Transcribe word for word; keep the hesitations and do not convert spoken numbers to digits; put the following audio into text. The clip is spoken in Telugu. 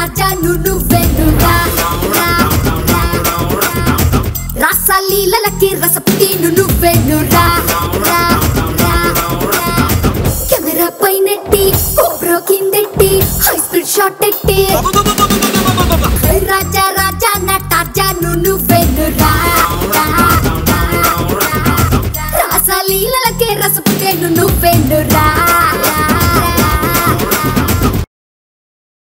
రాజా నువ్వెనురా రాసలీలకి రసపుటి నువ్వెనురా కెమెరా పైనెట్టి కోబ్రో కిందెట్టి హై స్పీడ్ షాట్ ఎట్టి రాజా రాజా నటాజా నువ్వెనురా రాసలీలకి రసపుటి నువ్వెనురా